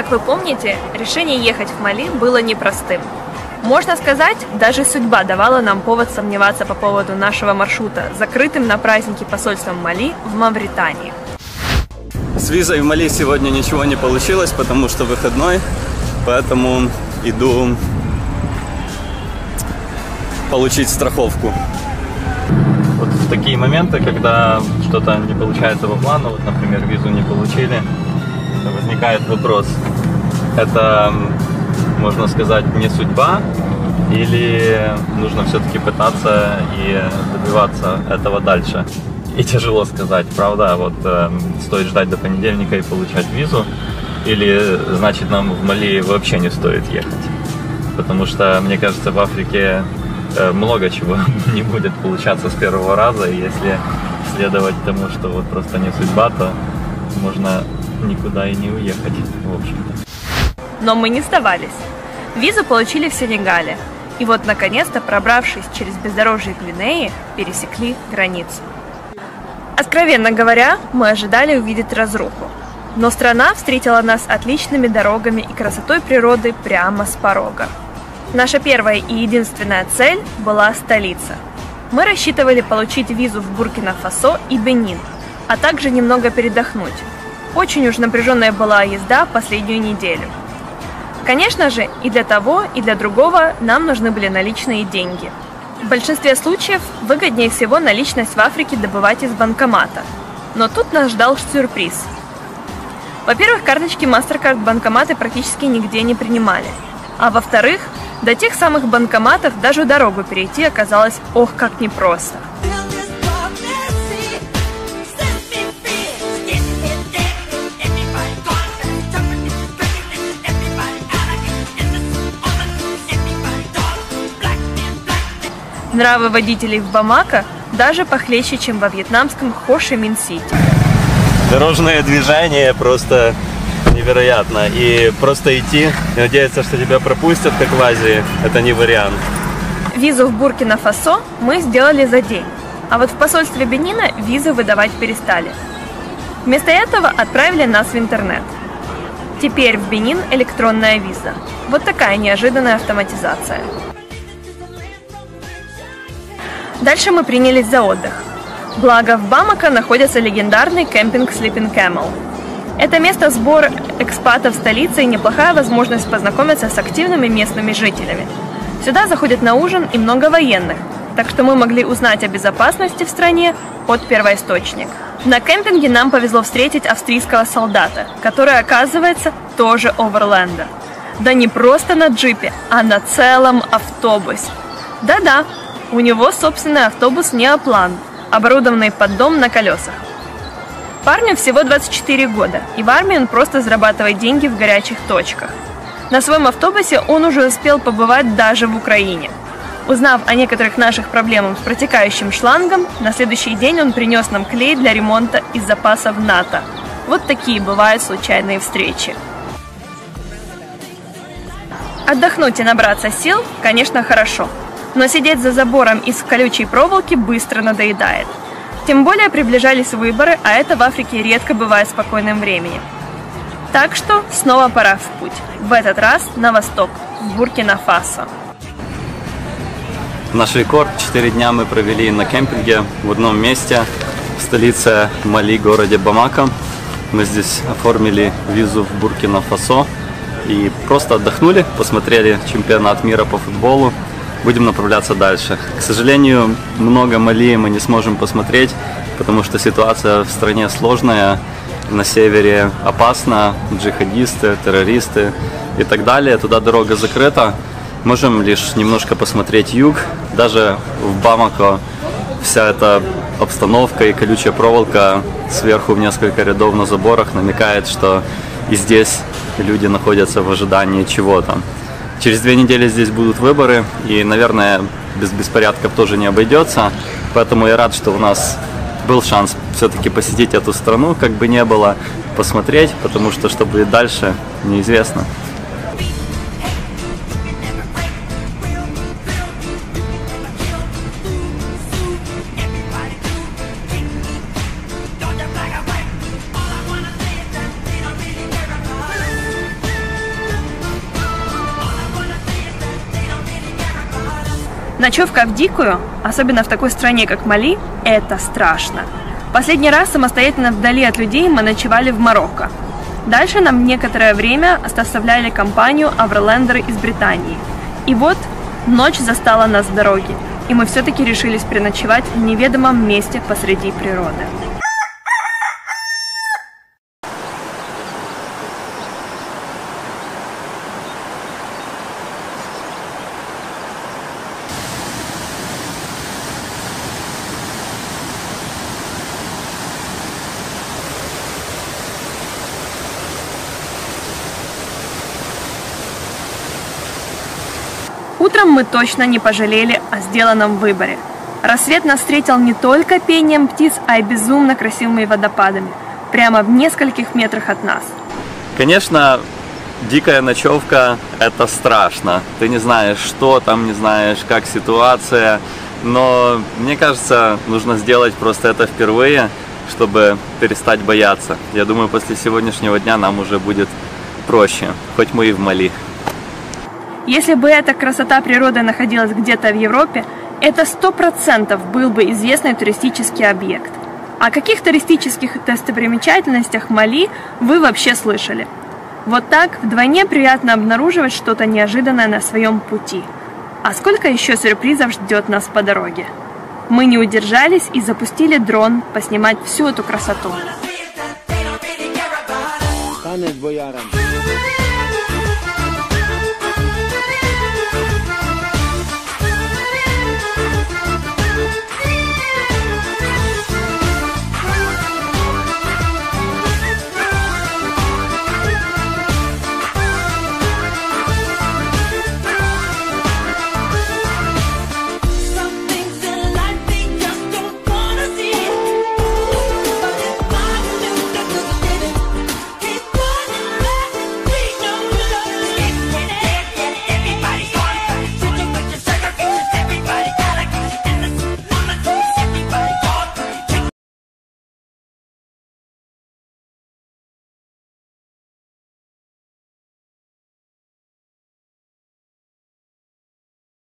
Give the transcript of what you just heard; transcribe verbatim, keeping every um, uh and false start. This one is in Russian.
Как вы помните, решение ехать в Мали было непростым. Можно сказать, даже судьба давала нам повод сомневаться по поводу нашего маршрута, закрытым на праздники посольством Мали в Мавритании. С визой в Мали сегодня ничего не получилось, потому что выходной, поэтому иду получить страховку. Вот в такие моменты, когда что-то не получается по плану, вот, например, визу не получили, возникает вопрос, это, можно сказать, не судьба, или нужно все-таки пытаться и добиваться этого дальше? И тяжело сказать, правда, вот э, стоит ждать до понедельника и получать визу, или значит нам в Мали вообще не стоит ехать, потому что, мне кажется, в Африке э, много чего не будет получаться с первого раза, и если следовать тому, что вот просто не судьба, то можно никуда и не уехать, в общем-то. Но мы не сдавались. Визу получили в Сенегале, и вот, наконец-то, пробравшись через бездорожье Гвинеи, пересекли границу. Откровенно говоря, мы ожидали увидеть разруху, но страна встретила нас отличными дорогами и красотой природы прямо с порога. Наша первая и единственная цель была столица. Мы рассчитывали получить визу в Буркина-Фасо и Бенин, а также немного передохнуть. Очень уж напряженная была езда последнюю неделю. Конечно же, и для того, и для другого нам нужны были наличные деньги. В большинстве случаев выгоднее всего наличность в Африке добывать из банкомата. Но тут нас ждал сюрприз. Во-первых, карточки MasterCard банкоматы практически нигде не принимали. А во-вторых, до тех самых банкоматов даже дорогу перейти оказалось ох как непросто. Нравы водителей в Бамако даже похлеще, чем во вьетнамском Хо-Ши-Мин-Сити. Дорожное движение просто невероятно. И просто идти и надеяться, что тебя пропустят, как в Азии, это не вариант. Визу в Буркина-Фасо мы сделали за день. А вот в посольстве Бенина визы выдавать перестали. Вместо этого отправили нас в интернет. Теперь в Бенин электронная виза. Вот такая неожиданная автоматизация. Дальше мы принялись за отдых. Благо, в Бамако находится легендарный кемпинг Sleeping Camel. Это место сбора экспатов столицы и неплохая возможность познакомиться с активными местными жителями. Сюда заходят на ужин и много военных, так что мы могли узнать о безопасности в стране от первоисточника. На кемпинге нам повезло встретить австрийского солдата, который, оказывается, тоже оверлендер. Да не просто на джипе, а на целом автобусе. Да-да. У него собственный автобус «Неоплан», оборудованный под дом на колесах. Парню всего двадцать четыре года, и в армии он просто зарабатывает деньги в горячих точках. На своем автобусе он уже успел побывать даже в Украине. Узнав о некоторых наших проблемах с протекающим шлангом, на следующий день он принес нам клей для ремонта из запасов НАТО. Вот такие бывают случайные встречи. Отдохнуть и набраться сил, конечно, хорошо. Но сидеть за забором из колючей проволоки быстро надоедает. Тем более приближались выборы, а это в Африке редко бывает спокойным временем. Так что снова пора в путь. В этот раз на восток, в Буркина-Фасо. Наш рекорд четыре дня мы провели на кемпинге в одном месте, в столице Мали, городе Бамако. Мы здесь оформили визу в Буркина-Фасо и просто отдохнули, посмотрели чемпионат мира по футболу. Будем направляться дальше. К сожалению, много Мали мы не сможем посмотреть, потому что ситуация в стране сложная. На севере опасно, джихадисты, террористы и так далее. Туда дорога закрыта. Можем лишь немножко посмотреть юг. Даже в Бамако вся эта обстановка и колючая проволока сверху в несколько рядов на заборах намекает, что и здесь люди находятся в ожидании чего-то. Через две недели здесь будут выборы, и, наверное, без беспорядков тоже не обойдется. Поэтому я рад, что у нас был шанс все-таки посетить эту страну, как бы не было, посмотреть, потому что что будет дальше, неизвестно. Ночевка в дикую, особенно в такой стране, как Мали, это страшно. Последний раз самостоятельно вдали от людей мы ночевали в Марокко. Дальше нам некоторое время составляли компанию оверлендеры из Британии. И вот ночь застала нас в дороге, и мы все-таки решились переночевать в неведомом месте посреди природы. Утром мы точно не пожалели о сделанном выборе. Рассвет нас встретил не только пением птиц, а и безумно красивыми водопадами, прямо в нескольких метрах от нас. Конечно, дикая ночевка – это страшно. Ты не знаешь, что там, не знаешь, как ситуация. Но мне кажется, нужно сделать просто это впервые, чтобы перестать бояться. Я думаю, после сегодняшнего дня нам уже будет проще, хоть мы и в Мали. Если бы эта красота природы находилась где-то в Европе, это сто процентов был бы известный туристический объект. О каких туристических достопримечательностях Мали вы вообще слышали? Вот так вдвойне приятно обнаруживать что-то неожиданное на своем пути. А сколько еще сюрпризов ждет нас по дороге? Мы не удержались и запустили дрон поснимать всю эту красоту. Танец боярам.